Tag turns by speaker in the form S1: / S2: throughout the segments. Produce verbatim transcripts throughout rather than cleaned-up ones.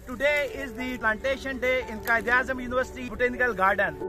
S1: Today is the plantation day in Quaid-e-Azam University Botanical Garden.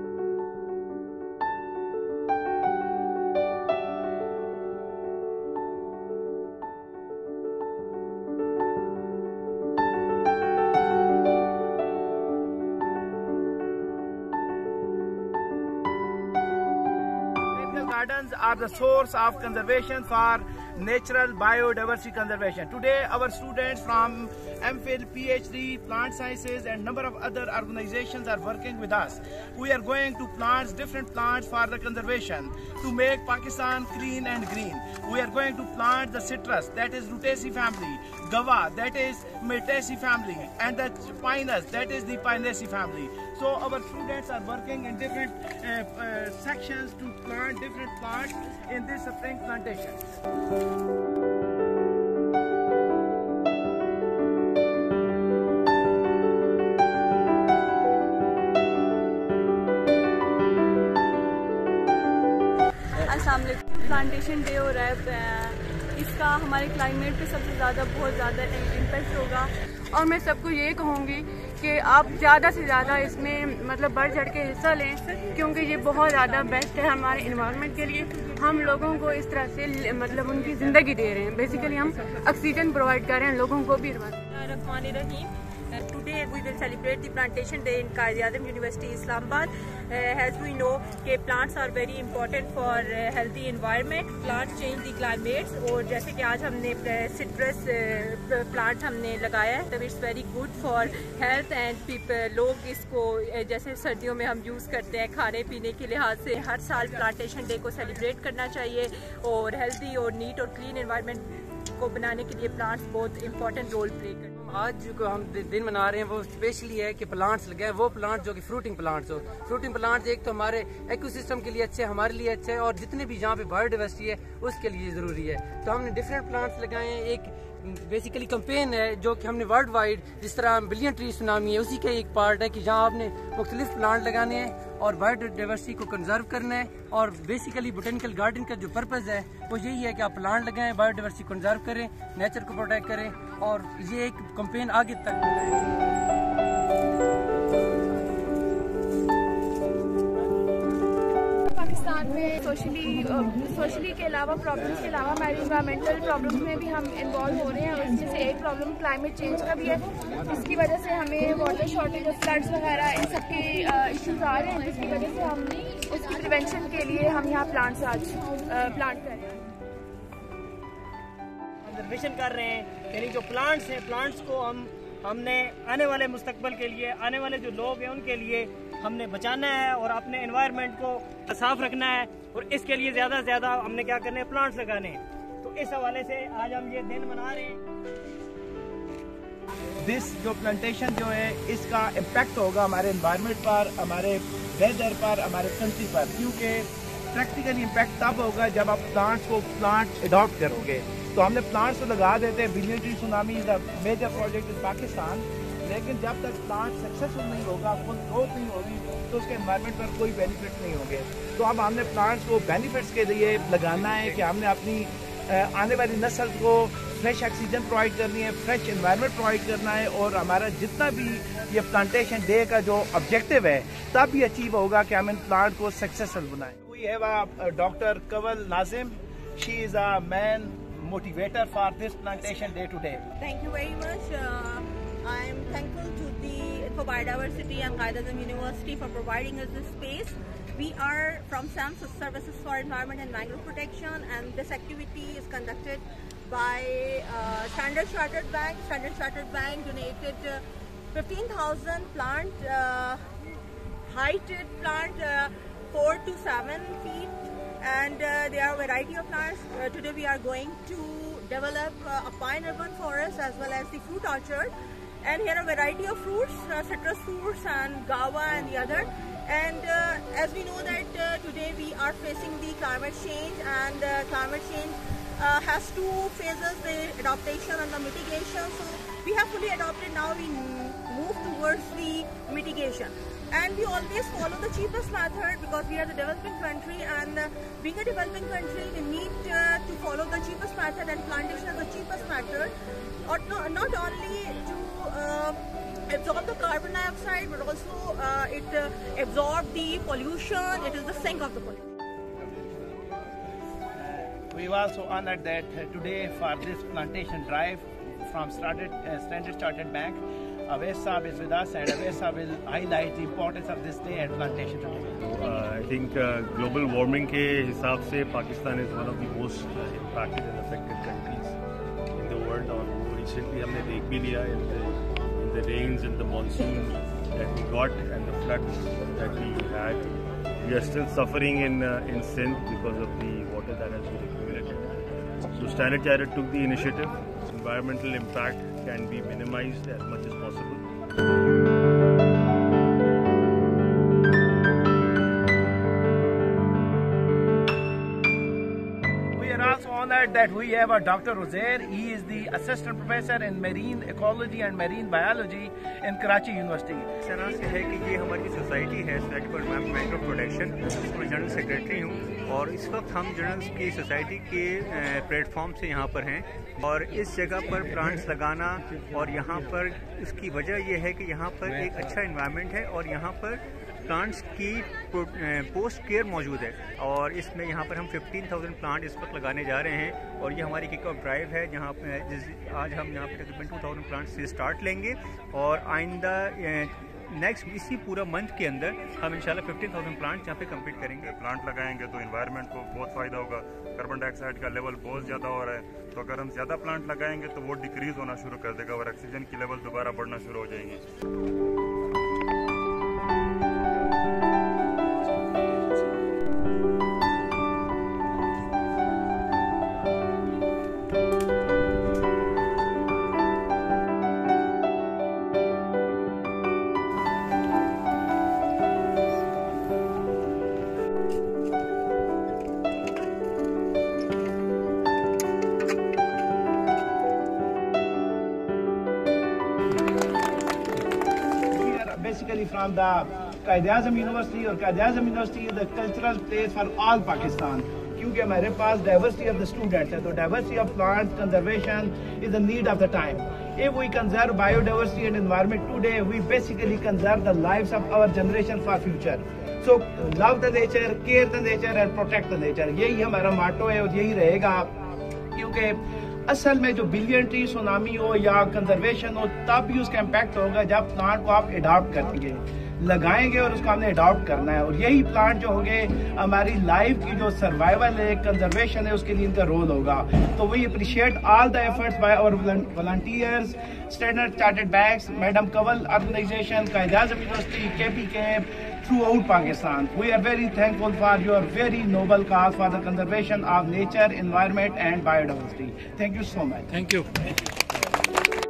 S1: Gardens are the source of conservation for natural biodiversity conservation. Today our students from M Phil, PhD, plant sciences and number of other organizations are working with us. We are going to plant different plants for the conservation to make Pakistan clean and green. We are going to plant the citrus, that is Rutaceae family, Guava, that is Myrtaceae family, and the Pinus, that is the Pinaceae family. So our students are working in different uh, uh, sections to plant different plants in this spring plantation.
S2: Plantation day हो रहा है, इसका हमारे climate पे सबसे ज़्यादा बहुत ज़्यादा इम्पैक्ट होगा।
S3: और मैं सबको ये कहूँगी कि आप ज़्यादा से ज़्यादा इसमें मतलब बढ़ चढ़ के हिस्सा लें, क्योंकि ये बहुत ज़्यादा बेस्ट है हमारे इन्वायरमेंट के लिए। हम लोगों को इस तरह से मतलब उनकी ज़िंदगी दे रहे हैं, बेसिकली हम ऑक्सीजन प्रोवाइड कर रहे हैं लोगों को भी।
S4: Today we will celebrate the plantation day in Quaid-e-Azam University, Islamabad. Uh, as we know, कि plants are very important for uh, healthy environment. Plants change the climates. और जैसे कि आज हमने citrus uh, plant हमने लगाया है, तो it's very good for health and people. लोग इसको जैसे सर्दियों में हम यूज़ करते हैं खाने पीने के लिहाज से, हर साल plantation day को celebrate करना चाहिए और healthy और neat और clean environment को बनाने के लिए प्लांट्स बहुत इंपॉर्टेंट रोल प्ले करते हैं।
S5: आज जो हम दिन मना रहे हैं वो स्पेशली है कि प्लांट्स लगाए, वो प्लांट जो कि फ्रूटिंग प्लांट्स हो। फ्रूटिंग प्लांट्स एक तो हमारे इकोसिस्टम के लिए अच्छे, हमारे लिए अच्छे है, और जितने भी जहाँ पे बायोडाइवर्सिटी है उसके लिए ज़रूरी है। तो हमने डिफरेंट प्लांट्स लगाए हैं। एक बेसिकली कैंपेन है जो कि हमने वर्ल्ड वाइड, जिस तरह बिलियन ट्री सुनामी है, उसी का एक पार्ट है कि जहाँ आपने मुख्तलिफ प्लांट लगाने हैं और बायोडाइवर्सिटी को कंजर्व करना है। और बेसिकली बोटेनिकल गार्डन का जो पर्पज़ है वो यही है कि आप प्लांट लगाएं, बायोडाइवर्सिटी कंजर्व करें, नेचर को प्रोटेक्ट करें, और ये एक कैंपेन आगे तक
S3: पाकिस्तान में सोशली सोशली के अलावा प्रॉब्लम्स के अलावा हमारे इन्वायरमेंटल प्रॉब्लम्स में भी हम इन्वॉल्व हो रहे हैं। उसमें से एक प्रॉब्लम क्लाइमेट चेंज का भी है, जिसकी वजह से हमें वाटर शॉर्टेज और फ्लड्स वगैरह इन सब के इश्यूज आ रहे हैं, जिसकी वजह से हम उसकी प्रिवेंशन के लिए हम यहाँ प्लांट्स आज प्लांट कर रहे हैं,
S6: कंजर्वेशन कर रहे हैं। यानी जो प्लांट्स हैं, प्लांट्स को हम हमने आने वाले मुस्तकबल के लिए, आने वाले जो लोग हैं उनके लिए हमने बचाना है और अपने एनवायरनमेंट को साफ रखना है, और इसके लिए ज़्यादा से ज़्यादा हमने क्या करना है, प्लांट्स लगाने हैं। तो इस हवाले से आज हम ये दिन मना रहे हैं।
S1: दिस जो प्लांटेशन जो है इसका इम्पैक्ट होगा हमारे एनवायरनमेंट पर, हमारे वेदर पर, हमारे कंट्री पर, क्योंकि प्रैक्टिकली इम्पैक्ट तब होगा जब आप प्लांट्स को प्लांट अडॉप्ट करोगे। तो हमने प्लांट्स तो लगा देते हैं, billion tree tsunami is a major project in Pakistan, लेकिन जब तक प्लांट सक्सेसफुल नहीं होगा, फुल ग्रोथ नहीं होगी, तो उसके एनवायरनमेंट पर कोई बेनिफिट नहीं होंगे। तो अब हमने प्लांट्स को बेनिफिट्स के लिए लगाना है कि हमने अपनी आने वाली नस्ल को फ्रेश ऑक्सीजन प्रोवाइड करनी है, फ्रेश एनवायरनमेंट प्रोवाइड करना है, और हमारा जितना भी ये प्लांटेशन डे का जो ऑब्जेक्टिव है तब भी अचीव होगा कि हम इन प्लांट को सक्सेसफुल बनाएं। We have doctor Kanwal Nazim, she is a main motivator for this plantation day today.
S4: Thank you very much. Uh, I am thankful to the for Biodiversity and Quaid-e-Azam University for providing us this space. We are from SAMS, Services for Environment and Mangrove Protection, and this activity is conducted by uh, Standard Chartered Bank. Standard Chartered Bank donated uh, fifteen thousand plant, uh, heighted plant, uh, four to seven feet. And uh, there are a variety of plants. Uh, today we are going to develop uh, a pine urban forest as well as the fruit orchard. And here are a variety of fruits, uh, citrus fruits and guava and the other. And uh, as we know that uh, today we are facing the climate change, and uh, climate change uh, has two phases, the adaptation and the mitigation. So we have fully adopted, now we move towards the mitigation. And we always follow the cheapest method because we are the developing country, and uh, being a developing country we need uh, to follow the cheapest method, and plantation is the cheapest method, or no, not only to uh, absorb the carbon dioxide, but also uh, it uh, absorbs the pollution. It is the sink of the pollution.
S1: We've also honored that uh, today for this plantation drive from started, uh, Standard Chartered Bank, Awais Saab is with us, and Awais Saab will highlight the importance of this day at plantation today.
S7: Uh, I think uh, global warming के हिसाब से Pakistan is one of the most impacted and affected countries in the world. और recently हमने देख भी लिया in the, in the rains and the monsoon that we got and the floods that we had. We are still suffering in uh, in Sindh because of the water that has been accumulated. So Standard Chartered took the initiative. Environmental impact can be minimized as much as possible.
S1: Honored that we have a Doctor Uzair. He is the assistant professor in marine ecology and marine biology in Karachi University.
S8: इस तरह से है कि ये हमारी society है society for environmental protection, उसमें general secretary हूँ और इस वक्त हम जनरल्स की सोसाइटी के प्लेटफॉर्म से यहाँ पर हैं और इस जगह पर प्लांट्स लगाना और यहाँ पर इसकी वजह यह है कि यहाँ पर एक अच्छा एनवायरनमेंट है और यहाँ पर प्लांट्स की पोस्ट केयर मौजूद है और इसमें यहाँ पर हम पंद्रह हज़ार प्लांट इस वक्त लगाने जा रहे हैं और ये हमारी किक ऑफ ड्राइव है जहाँ पर जिस आज हम यहाँ पर तकरीबन दो हज़ार प्लांट से स्टार्ट लेंगे और आइंदा नेक्स्ट इसी पूरा मंथ के अंदर हम इंशाल्लाह पंद्रह हज़ार प्लांट यहाँ पे कंप्लीट करेंगे।
S7: प्लांट लगाएंगे तो एनवायरनमेंट को बहुत फ़ायदा होगा। कार्बन डाइऑक्साइड का लेवल बहुत ज़्यादा हो रहा है, तो अगर हम ज़्यादा प्लांट लगाएंगे तो वो डिक्रीज़ होना शुरू कर देगा और ऑक्सीजन की लेवल दोबारा बढ़ना शुरू हो जाएंगे।
S1: Basically from the Quaid-e-Azam University or Quaid-e-Azam University is the cultural place for all Pakistan. क्योंकि हमारे पास diversity of the students है तो diversity of plants conservation is the need of the time. If we conserve biodiversity and environment today, we basically conserve the lives of our generation for future. So love the nature, care the nature and protect the nature. यही हमारा motto है और यही रहेगा क्योंकि असल में जो बिलियन ट्री सुनामी हो या कंजर्वेशन हो तब भी उसका इम्पैक्ट होगा जब प्लांट को आप अडॉप्ट करेंगे, लगाएंगे और उसको हमने अडॉप्ट करना है और यही प्लांट जो होंगे हमारी लाइफ की जो सर्वाइवल है कंजर्वेशन है उसके लिए इनका रोल होगा। तो we appreciate all the efforts by our volunteers, standard chartered banks, madam Kanwal organisation, Quaid-e-Azam University, K P K throughout Pakistan. We are very thankful for your very noble cause for the conservation of nature, environment and biodiversity. Thank you so much.
S5: Thank you.